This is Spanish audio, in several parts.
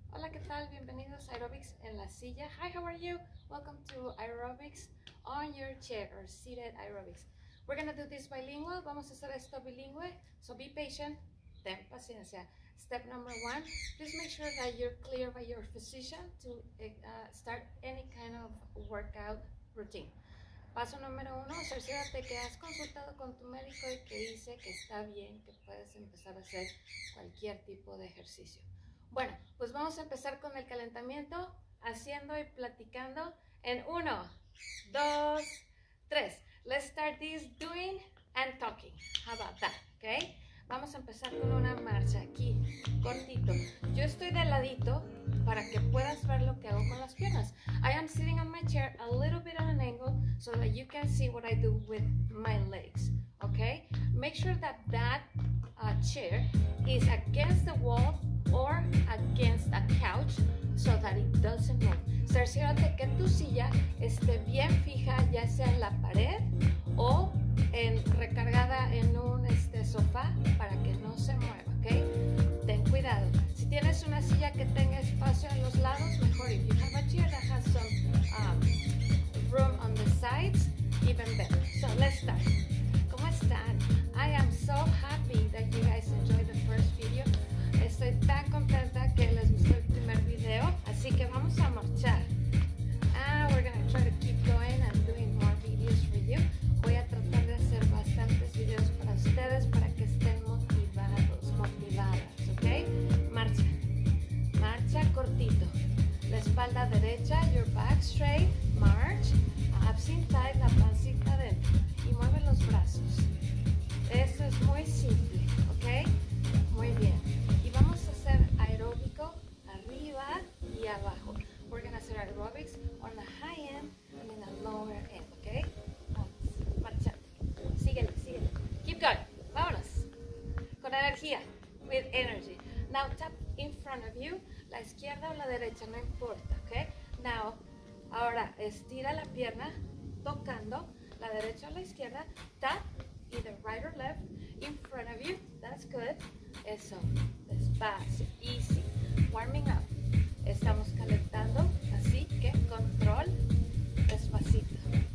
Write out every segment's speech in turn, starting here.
Hola, ¿qué tal? Bienvenidos a Aerobics en la silla. Hi, how are you? Welcome to Aerobics on your chair or seated aerobics. We're going to do this bilingual. Vamos a hacer esto bilingüe. So be patient. Ten paciencia. Step number 1, please make sure that you're clear by your physician to start any kind of workout routine. Paso número 1, cerciórate que has consultado con tu médico y que dice que está bien, que puedes empezar a hacer cualquier tipo de ejercicio. Bueno, pues vamos a empezar con el calentamiento, haciendo y platicando en 1, 2, 3. Let's start this doing and talking. How about that? Okay? Vamos a empezar con una marcha aquí, cortito. Yo estoy de ladito para que puedas ver lo que hago con las piernas. I am sitting on my chair a little bit on an angle so that you can see what I do with my legs. Okay? Make sure that chair is against the wall or against a couch so that it doesn't move. Cerciórate que tu silla esté bien fija, ya sea en la pared o recargada en un sofá para que no se mueva, ¿ok? Ten cuidado. Si tienes una silla que tenga espacio en los lados, mejor. If you have a chair that has some room on the sides, even better. So let's start. ¿Cómo están? I am so happy that you guys enjoyed the first video. Estoy tan contenta que les gustó el primer video, así que vamos a marchar. We're gonna try to keep going and doing more videos for you. Voy a tratar de hacer bastantes videos para ustedes para que estén motivadas, ¿ok? Marcha, marcha cortito. La espalda derecha, your back straight, march, abs in tight, la pancita adentro y mueve los brazos. Eso es muy simple, ¿ok? Muy bien. Y vamos a hacer aeróbico arriba y abajo. We're going to hacer aerobics on the high end and in the lower end, ¿ok? Vamos, marchando. Síguele, síguele. Keep going. Vámonos. Con energía. With energy. Now tap in front of you. La izquierda o la derecha, no importa, ¿ok? Now, ahora estira la pierna tocando la derecha o la izquierda. Tap either right or left in front of you. That's good. Eso. Despacio. Easy. Warming up. Estamos calentando, así que control, despacito.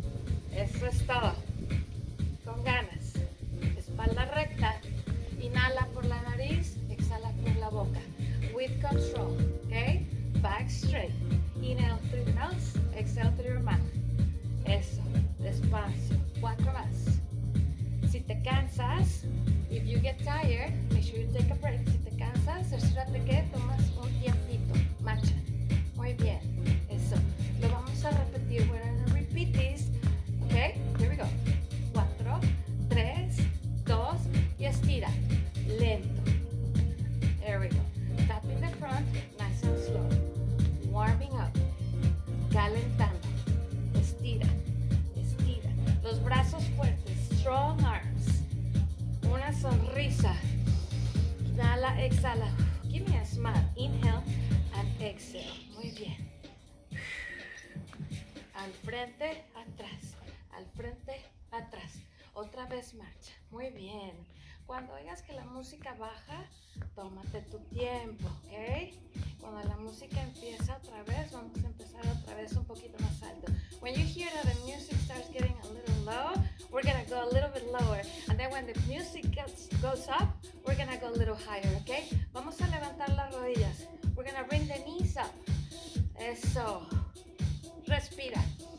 Eso es todo. Con ganas. Espalda recta. Inhala por la nariz, exhala por la boca. With control, okay? Back straight. Inhale through your nose, exhale through your mouth. Eso, despacio. 4 más. Si te cansas, if you get tired, make sure you take a break. Si te cansas, cerciórate que tomas un tiempito. Marcha. Muy bien. Eso. Lo vamos a repetir. We're going to repeat this. Okay? Here we go. 4, 3, 2 y estira. Lento. There we go. Tap in the front, nice and slow. Warming up. Calentando. Estira. Estira. Los brazos fuertes. Strong arms. Una sonrisa. Inhala, exhala. Give me a smile. Inhale and exhale. Muy bien. Al frente, atrás. Al frente, atrás. Otra vez marcha. Muy bien. Cuando oigas que la música baja, tómate tu tiempo, ¿ok? Cuando la música empieza otra vez, vamos a empezar otra vez un poquito más alto. When you hear that the music starts getting a little low, we're gonna go a little bit lower. And then when the music goes up, we're gonna go a little higher, ¿ok? Vamos a levantar las rodillas. We're gonna bring the knees up. Eso. Respira.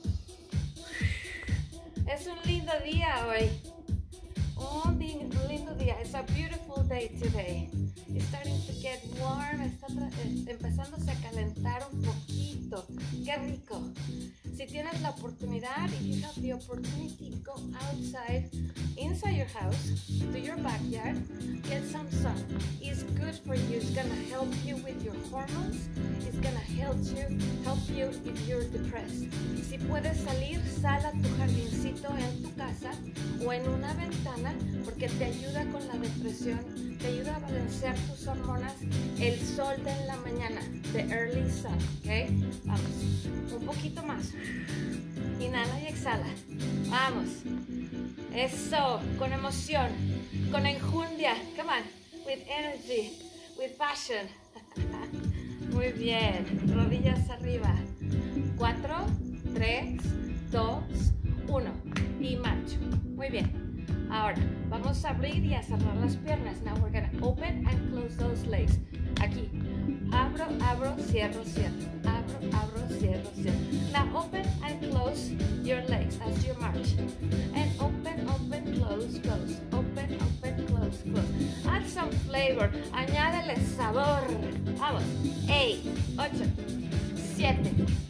Es un lindo día hoy. Un lindo día. It's a beautiful day today. It's starting to get warm. Está empezándose a calentar un poquito. Qué rico. Si tienes la oportunidad, if you have the opportunity, go outside, inside your house, to your backyard, get some sun. It's good for you. It's gonna help you with your hormones. It's gonna help you if you're depressed. Si puedes salir, sal a tu jardincito en tu casa o en una ventana porque te ayuda con la depresión, te ayuda a balancear tus hormonas, el sol de en la mañana, the early sun, ¿ok? Vamos, un poquito más. Inhala y exhala. Vamos. Eso, con emoción, con enjundia. Come on, with energy, with passion. Muy Muy bien. Rodillas arriba. 4, 3, 2, 1. Y marcho. Muy bien. Ahora, vamos a abrir y a cerrar las piernas. Now we're going to open and close those legs. Aquí. Abro, abro, cierro, cierro. Abro, abro, cierro, cierro. Now open and close your legs as you march. And open, open, close, close. Open, open, close, close. Add some flavor. Añádele sabor. Vamos. 8, 8, 7,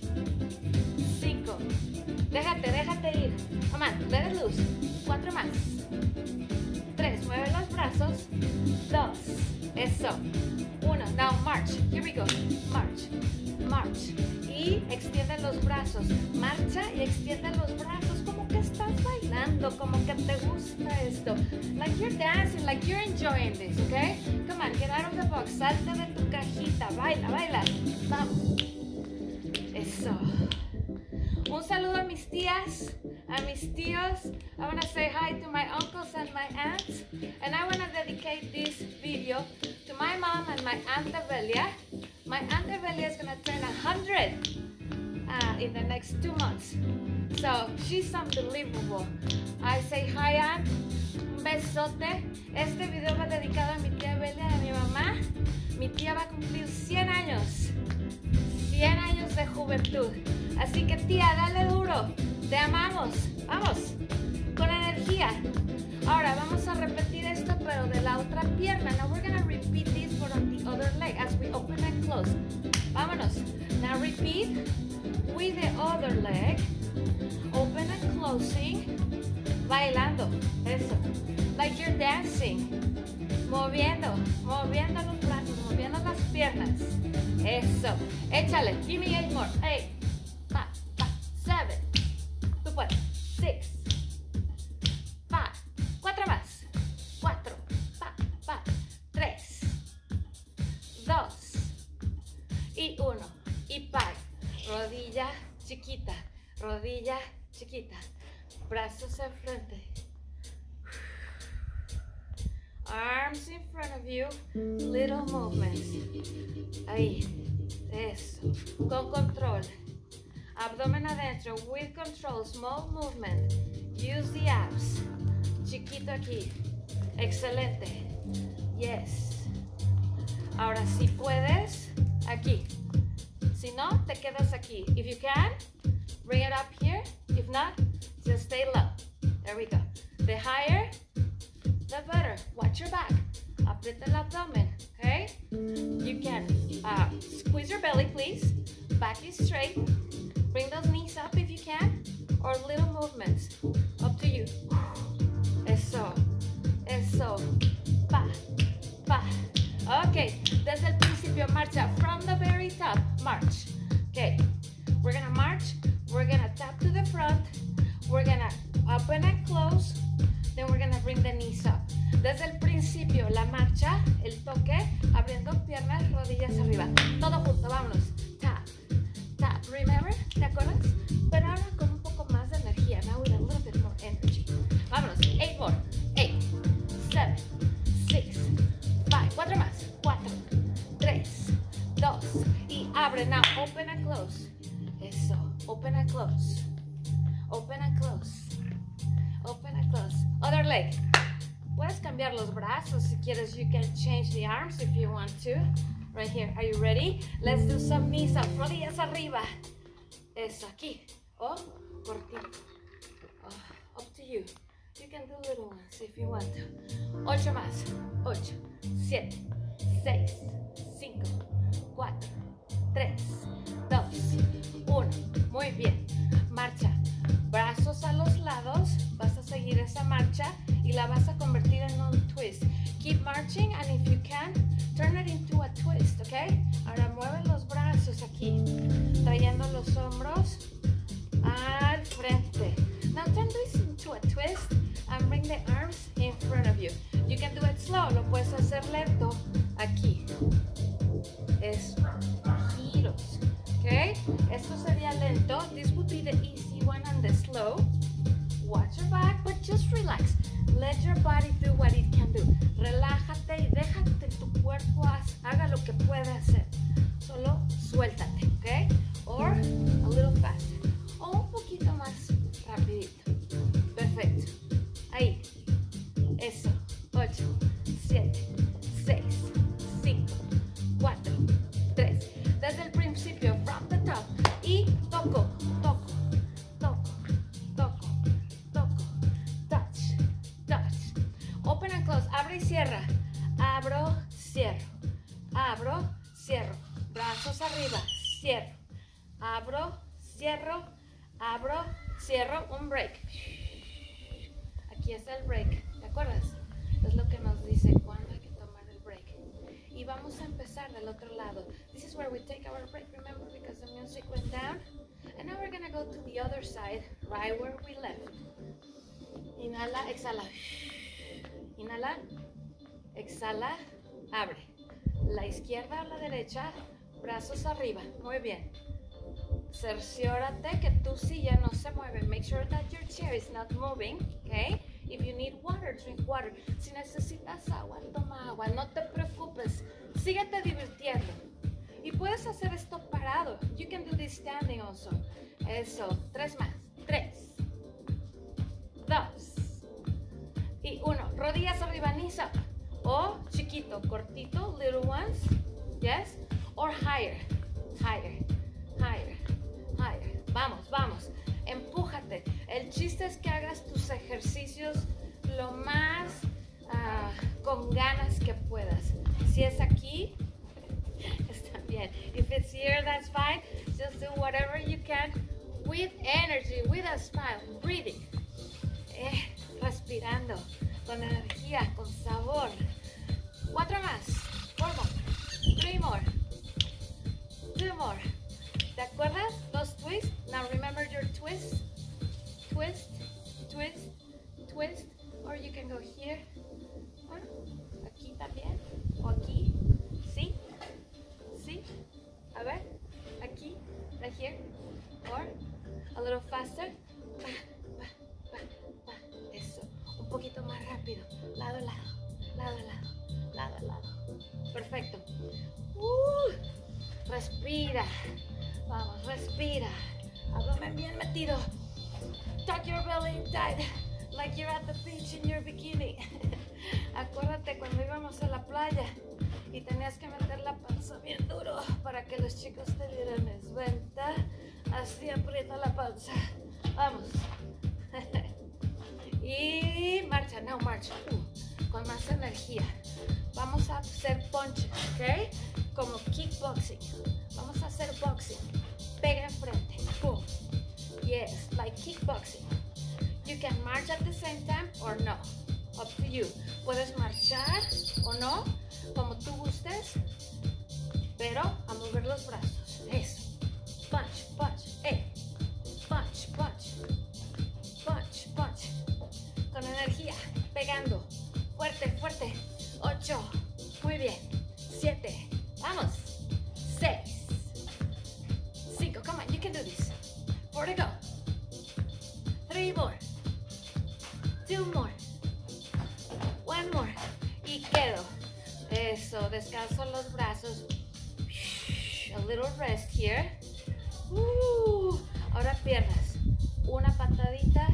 5. Déjate ir. Come on, let it loose. 4 más. 3, mueve los brazos. 2, eso. 1, now march. Here we go. March, march. Y extiende los brazos. Marcha y extiende los brazos. Como que estás bailando, como que te gusta esto. Like you're dancing, like you're enjoying this, okay? Come on, get out of the box. Salte de tu cajita. Baila, baila. Vamos. Eso. Un saludo a mis tías, a mis tíos. I want to say hi to my uncles and my aunts. And I want to dedicate this video to my mom and my Aunt Evelia. My Aunt Evelia is going to turn 100 in the next 2 months. So she's unbelievable. I say hi, Aunt. Un besote. Este video va dedicado a mi tía Evelia, a mi mamá. Mi tía va a cumplir 100 años. 100 años de juventud. Así que tía, dale duro. Te amamos. Vamos. Con energía. Ahora vamos a repetir esto, pero de la otra pierna. Now we're going to repeat this for on the other leg as we open and close. Vámonos. Now repeat with the other leg. Open and closing. Bailando. Eso. Like you're dancing. Moviendo. Moviendo los brazos. Moviendo las piernas. Eso. Échale. Give me 8 more. 8. 7. Tú puedes. 6. 5. 4 más. 4. 3. 2. Y 1. Y pag. Rodilla chiquita. Rodilla chiquita. Brazos enfrente. Arms in front of you. Little movements. Ahí. Eso. Con control. Abdomen adentro. With control. Small movement. Use the abs. Chiquito aquí. Excelente. Yes. Ahora si puedes, aquí. Si no, te quedas aquí. If you can, bring it up here. If not, just stay low. There we go. The higher, the better. Watch your back. Aprieta el abdomen, okay? You can squeeze your belly, please. Back is straight. Bring those knees up if you can. Or little movements. Up to you. Eso. Eso. Pa. Pa. Okay. Desde el principio, marcha. From the very top, march. Okay. We're gonna march. We're gonna tap to the front. We're gonna open and close. Then we're gonna bring the knees up. Desde el principio, la marcha, el toque, abriendo piernas, rodillas arriba. Todo junto, vámonos. Tap, tap. Remember? ¿Te acuerdas? Pero ahora con un poco más de energía. Now with a little bit more energy. Vámonos. 8 more. 8, 7, 6, 5. 4 más. 4, 3, 2. Y abre. Now open and close. Eso. Open and close. Open and close. Open and close. Other leg. Puedes cambiar los brazos si quieres. You can change the arms if you want to. Right here. Are you ready? Let's do some knees up. Rodillas arriba. Eso, aquí. O cortito. Oh, up to you. You can do little ones if you want to. 8 más. 8, 7, 6, 5, 4, 3, 2, 1. Muy bien. Marcha. Brazos a los lados. Vas a seguir esa marcha y la vas a convertir en un twist. Keep marching, and if you can, turn it into a twist, okay? Ahora mueve los brazos aquí, trayendo los hombros al frente. Now turn this into a twist and bring the arms in front of you. You can do it slow, lo puedes hacer lento aquí. Eso, giros, okay? Esto sería lento. This would be the easy one and the slow. Watch your back, but just relax. Let your body do what it can do. Relájate y déjate tu cuerpo haga lo que puede hacer. Solo suéltate, ¿ok? Or a little faster. O un poquito más rapidito. Perfecto. Ahí. Eso. 8, 7, 6, 5, 4, 3. Desde el principio, from the top. Y toco, toco, toco, toco, toco. Touch, touch. Open and close. Abre y cierra. Abro, cierro. Abro, cierro. Brazos arriba. Cierro. Abro, cierro. Abro, cierro. Un break. Aquí está el break. ¿Te acuerdas? Es lo que nos dice cuándo hay que tomar el break. Y vamos a empezar del otro lado. This is where we take our break, remember, because the music went down. And now we're going to go to the other side, right where we left. Inhala, exhala. Inhala, exhala, abre. La izquierda o la derecha, brazos arriba. Muy bien. Cerciórate que tu silla no se mueve. Make sure that your chair is not moving, okay? If you need water, drink water. Si necesitas agua, toma agua. No te preocupes. Síguete divirtiendo. Y puedes hacer esto parado. You can do this standing also. Eso. 3 más. 3, 2 y 1. Rodillas arriba, knees up. O chiquito, cortito, little ones. Yes. Or higher. Higher. Higher. Higher. Vamos, vamos. Empújate. El chiste es que hagas tus ejercicios lo más con ganas que puedas. Si es aquí, está bien. If it's here, that's fine. Just do whatever you can with energy, with a smile, breathing. Respirando, con energía, con sabor. 4 más. 4 more. 3 more. 2 more. ¿Te acuerdas? Los twists. Now remember your twist. Twist, twist, twist. Or you can go here. Aquí también. O aquí. ¿Sí? ¿Sí? A ver. Aquí. Right here. Or a little faster. Eso. Un poquito más rápido. Lado a lado. Lado a lado. Lado a lado. Perfecto. Respira. Vamos, respira. Abdomen bien metido. Tuck your belly tight, like you're at the beach in your bikini. Acuérdate cuando íbamos a la playa y tenías que meter la panza bien duro para que los chicos te dieran esventa. Así aprieta la panza. Vamos. Y marcha, no marcha. Con más energía. Vamos a hacer punches, ¿ok? Como kickboxing. Vamos a hacer boxing. Pega enfrente. Boom. Yes, like kickboxing. You can march at the same time or no. Up to you. Puedes marchar o no, como tú gustes, pero a mover los brazos. Eso. Punch, punch. Punch, punch. Punch, punch. Con energía. Pegando. Fuerte, fuerte. 8. Muy bien. 7. Vamos. 6. 5. Come on, you can do this. 4 to go. 3 more. 2 more. 1 more. Y quedo. Eso, descanso los brazos. A little rest here. Ahora piernas. Una patadita.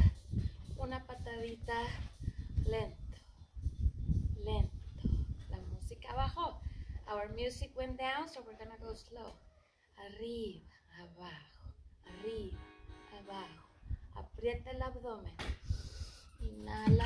Lento. Lento. La música bajó. Our music went down, so we're gonna go slow. Arriba, abajo. Arriba, abajo. Aprieta el abdomen. Inhala.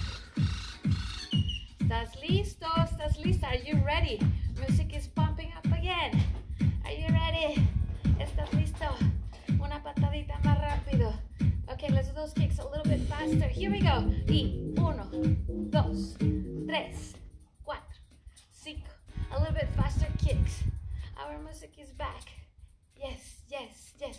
¿Estás listo? ¿Estás lista? Are you ready? Music is pumping up again. Are you ready? ¿Estás listo? Una patadita más rápido. Okay, let's do those kicks a little bit faster. Here we go. Y 1, 2, 3, 4, 5. A little bit faster kicks. Our music is back. Yes, yes, yes.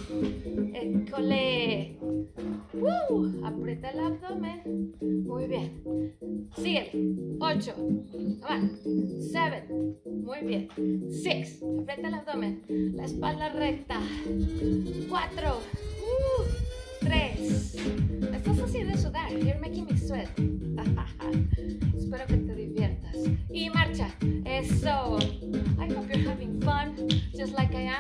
École. Aprieta el abdomen. Muy bien. Síguele. 8. Come on. 7. Muy bien. 6. Aprieta el abdomen. La espalda recta. 4. 3. Me estás haciendo sudar. You're making me sweat. Espero que te diviertas. Y marcha. Eso. I hope you're having fun. Just like I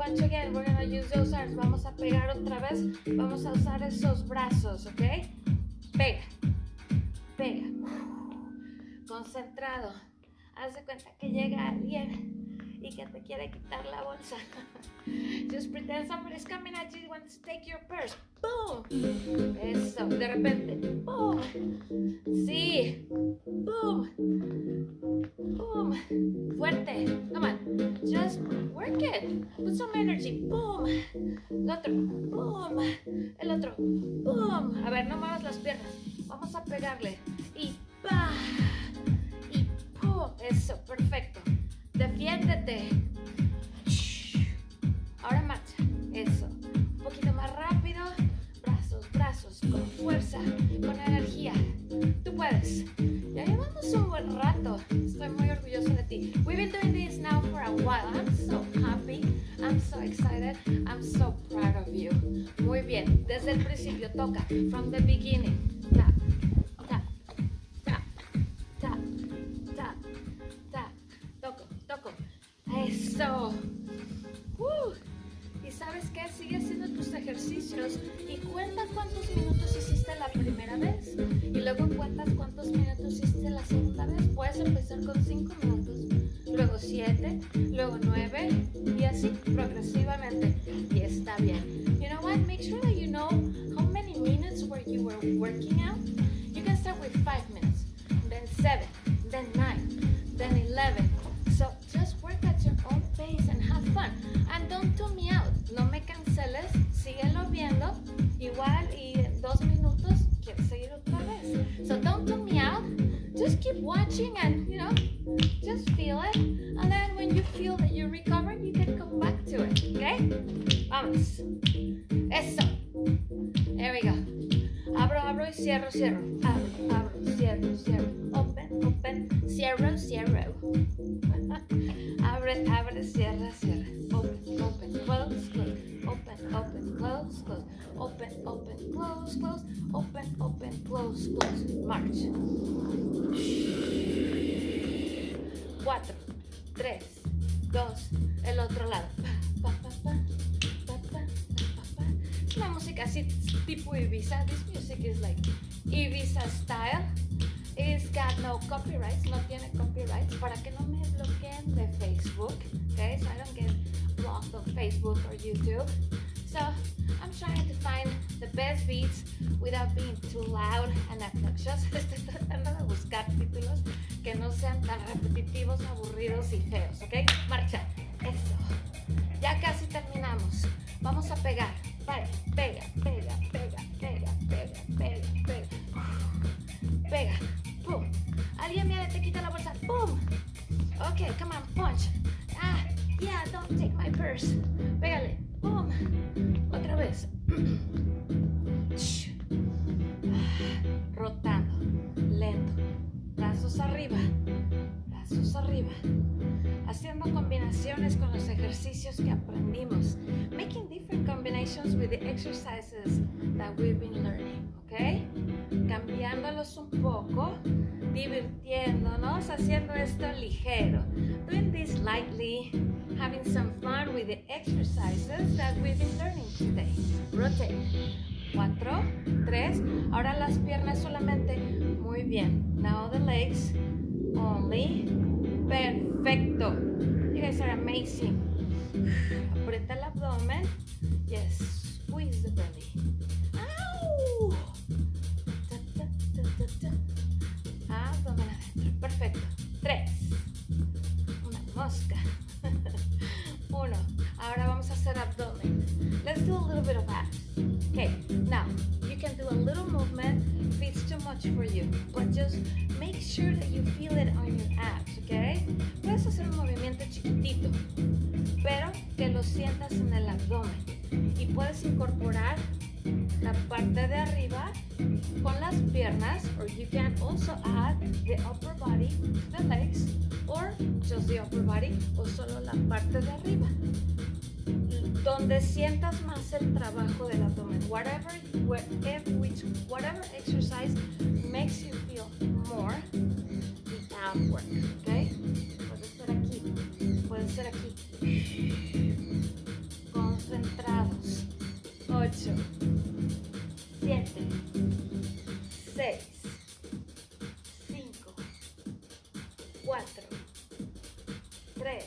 punch again. We're gonna use those arms. Vamos a pegar otra vez. Vamos a usar esos brazos, ¿ok? Pega, pega. Concentrado. Haz de cuenta que llega alguien y que te quiere quitar la bolsa. Just pretend somebody's coming at you, wants to take your purse. Boom. Eso. De repente. Boom. Sí. Boom. Boom. Fuerte. Come on. Just work it. Put some energy. Boom. El otro. Boom. El otro. Boom. A ver, no muevas las piernas. Vamos a pegarle. Y pa. Y pum. Eso. Perfecto. Defiéndete. Ahora marcha. Eso. Un poquito más rápido. Brazos, brazos. Con fuerza. Con energía. Tú puedes. Ya llevamos un buen rato. Estoy muy orgulloso de ti. We've been doing this now for a while. I'm so happy. I'm so excited. I'm so proud of you. Muy bien. Desde el principio toca. From the beginning. Tap, tap, tap, tap, tap, tap. Toco, toco. Eso. ¿Y sabes qué? Sigue haciendo tus ejercicios y cuenta cuántos minutos hiciste la primera vez. Y luego cuentas cuántos minutos hiciste la segunda vez. Puedes empezar con 5 minutos, luego 7, luego 9 y así progresivamente. Y está bien. You know what? Make sure that you know how many minutes where you were working out. You can start with 5 minutes, then 7, then 9, then 11. So just work at your own pace and have fun. And don't tune me out. No me canceles. Síguelo viendo. Igual y en 2 minutos quieres seguir otra vez. So don't tune me out. Just keep watching and, you know, just feel it. And then when you feel that you recover, you can come back to it. Okay? Vamos. Eso. There we go. Abro, abro y cierro, cierro. Abro, abro, cierro, cierro. Open, open, cierro, cierro. Abre, abre, cierra, cierra. Open, open, close, close. Open, open, close, close. Open, open, close, close. Open, open, close, close. March. 4, 3, 2, el otro lado. Pa, pa, pa, pa, pa, pa, pa, pa. Es una música así tipo Ibiza. This music is like Ibiza style. It's got no copyrights, no tiene copyrights, para que no me bloqueen de Facebook, okay? So I don't get blocked on Facebook or YouTube. So I'm trying to find the best beats without being too loud and obnoxious. Estoy tratando de buscar títulos que no sean tan repetitivos, aburridos y feos, ¿ok? Marcha. Eso. Ya casi terminamos. Vamos a pegar. Vale. Pega, pega, pega, pega, pega, pega, pega. Pega. Boom. Alguien viene, te quita la bolsa. Boom. Okay, come on, punch. Ah, yeah, don't take my purse. Pégale. Boom. Otra vez. Rotando. Lento. Brazos arriba. Brazos arriba. Haciendo combinaciones con los ejercicios que aprendimos. Making different combinations with the exercises that we've been learning, okay? Cambiándolos un poco, divirtiéndonos, haciendo esto ligero. Doing this lightly, having some fun with the exercises that we've been learning today. Rotate. 4, 3. Ahora las piernas solamente. Muy bien. Now the legs only. Perfecto. You guys are amazing. Aprieta el abdomen. Yes. Squeeze the belly. ¡Au! Abdomen adentro. Perfecto. 3. Una mosca. 1. Ahora vamos a hacer abdomen. Let's do a little bit of abs. Okay. Now, you can do a little movement if it's too much for you. But just make sure that you feel it on your abs, okay? Puedes hacer un movimiento chiquitito, pero que lo sientas en el abdomen. Y puedes incorporar la parte de arriba con las piernas, or you can also add the upper body to the legs, or just the upper body, o solo la parte de arriba. Donde sientas más el trabajo del abdomen. Whatever exercise makes you feel more the ab work, okay? Puede ser aquí, puede ser aquí. 8, 7, 6, 5, 4, 3,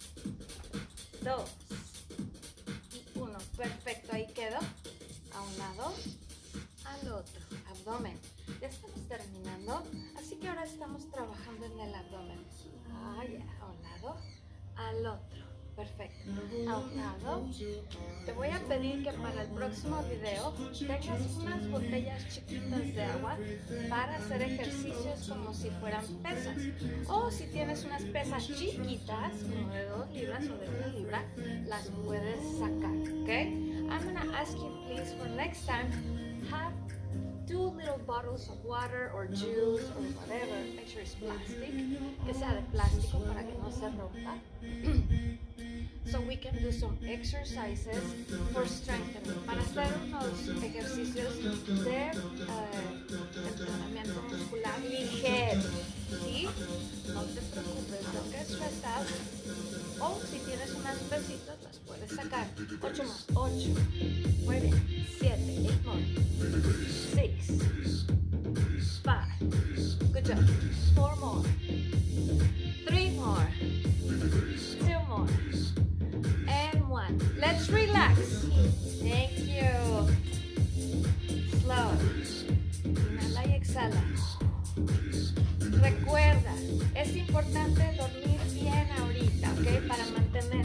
2 y 1. Perfecto, ahí quedó. A un lado, al otro. Abdomen. Ya estamos terminando, así que ahora estamos trabajando en el abdomen. A un lado, al otro. Perfecto. A un lado. Te voy a pedir que para el próximo video tengas unas botellas chiquitas de agua para hacer ejercicios como si fueran pesas. O si tienes unas pesas chiquitas, como de 2 libras o de 1 libra, las puedes sacar, ¿ok? I'm gonna ask you please for next time, have 2 little bottles of water or juice or whatever. Make sure it's plastic, que sea de plástico para que no se rompa. So we can do some exercises for strengthening, para hacer unos ejercicios de entrenamiento muscular ligero, ¿sí? No te preocupes, don't get stressed out. O si tienes unas pesitas, las puedes sacar. 8 más, 8. Muy bien. 7, 8 more. 6, 5. Good job. 4 more. 3 more. 2 more. And 1. Let's relax. Thank you. Slow. Inhala y exhala. Recuerda, es importante dormir bien ahorita, ¿ok? Para mantener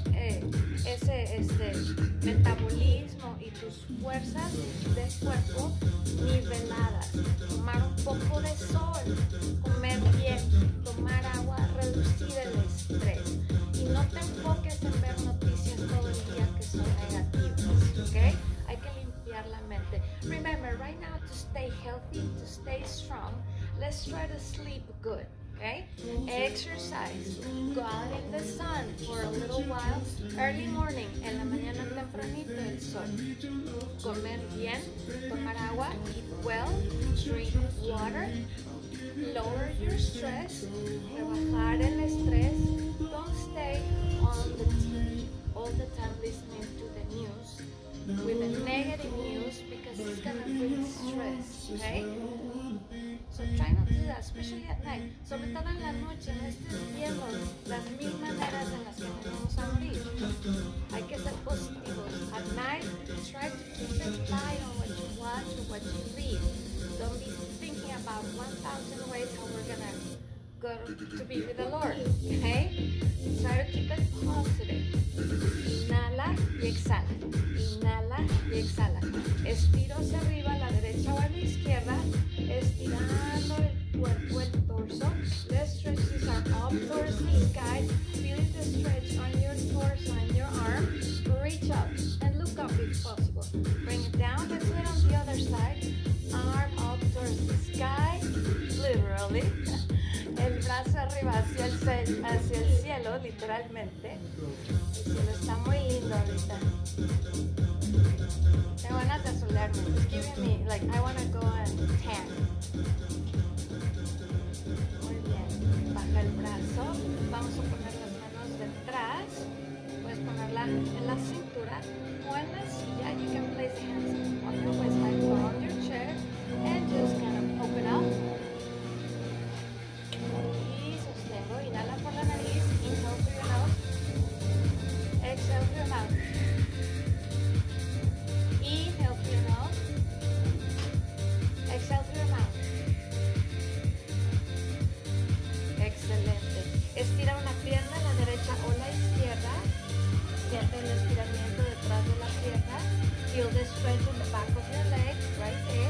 ese metabolismo y tus fuerzas del cuerpo niveladas. Tomar un poco de sol, comer bien, tomar agua, reducir el estrés. Y no te enfoques en ver noticias todo el día que son negativas, ¿ok? Hay que limpiar la mente. Remember, right now, to stay healthy, to stay strong, let's try to sleep good, okay? Exercise, go out in the sun for a little while, early morning, en la mañana tempranito el sol. Comer bien, tomar agua, eat well, drink water, lower your stress, rebajar el estrés. Don't stay on the TV all the time listening to the news with the negative news because it's gonna bring stress, okay? So try not to do that, especially at night. Sobre todo en la noche, no estés viendo las 1000 maneras en las que nos vamos a morir. Hay que ser positivos. At night, try to keep it light on what you watch or what you read. Don't be thinking about 1000 ways how we're gonna go to be with the Lord, okay? Try to keep it positive. Inhala y exhala. Inhala y exhala. Estiro hacia arriba, a la derecha o a la izquierda. Estirando el cuerpo, el torso. Let's stretch this arm up towards the sky. Feel the stretch on your torso and your arm. Reach up and look up if possible. Bring it down. Let's do it on the other side. Arm up towards the sky. Literally. El brazo arriba hacia el cielo, literalmente. El cielo está muy lindo ahorita. Tengo ganas de asolearme. It's giving me, like, I want to go and tan. Muy bien. Baja el brazo. Vamos a poner las manos detrás. Puedes ponerla en la cintura o en la silla. You can place hands on your waistline or on your chair and just kind of open up. Y sostengo. Inhala por la nariz. Inhale through your nose. Exhale through your mouth. Inhale through your nose. Exhale through your mouth. Excelente. Estira una pierna, la derecha o la izquierda. Siente el estiramiento detrás de la pierna. Feel the stretch in the back of your leg, right there.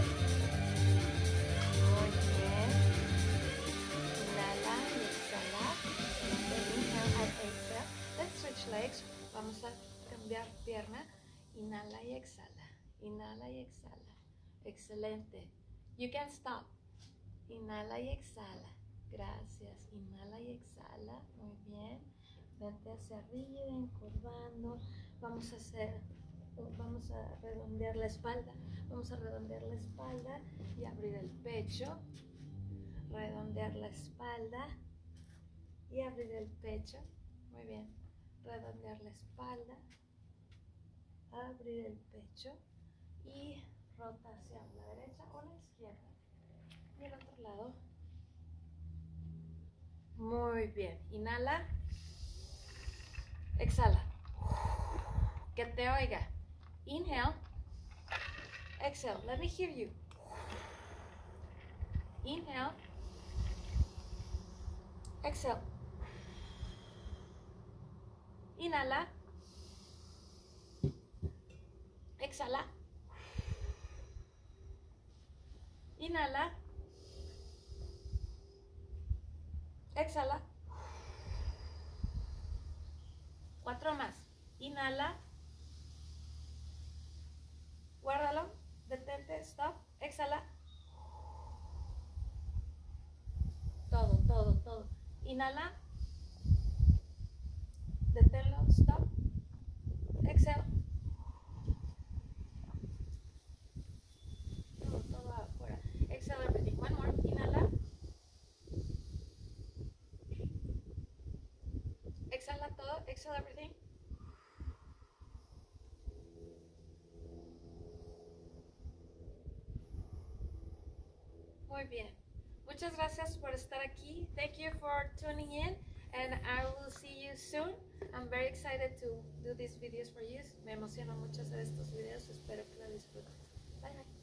Muy bien. Inhala y exhala. Inhale and exhale. Let's switch legs. Vamos a cambiar pierna. Inhala y exhala. Inhala y exhala. Excelente. You can stop. Inhala y exhala. Gracias. Inhala y exhala. Muy bien. Vente hacia arriba, encorvando. Vamos a redondear la espalda. Vamos a redondear la espalda y abrir el pecho. Redondear la espalda y abrir el pecho. Muy bien. Redondear la espalda. Abrir el pecho. y rota hacia la derecha o la izquierda. Y el otro lado. Muy bien. Inhala. Exhala. Que te oiga. Inhale. Exhale. Let me hear you. Inhale. Exhale. Inhala. Exhala. Inhala. Exhala. 4 más. Inhala. Guárdalo. Detente. Stop. Exhala. Todo, todo, todo. Inhala. Deténlo. Stop. Exhale. Todo, todo afuera. Exhale everything. One more. Inhala. Exhala todo. Exhale everything. Muy bien. Muchas gracias por estar aquí. Thank you for tuning in, and I will see you soon. I'm very excited to do these videos for you. Me emociona mucho hacer estos videos. Espero que lo disfruten. Bye bye.